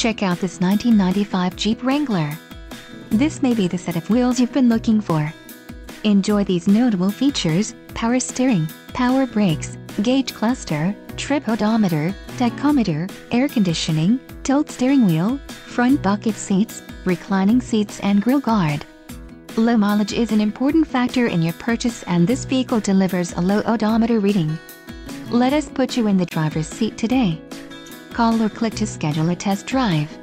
Check out this 1995 Jeep Wrangler. This may be the set of wheels you've been looking for. Enjoy these notable features: power steering, power brakes, gauge cluster, trip odometer, tachometer, air conditioning, tilt steering wheel, front bucket seats, reclining seats and grille guard. Low mileage is an important factor in your purchase, and this vehicle delivers a low odometer reading. Let us put you in the driver's seat today. Call or click to schedule a test drive.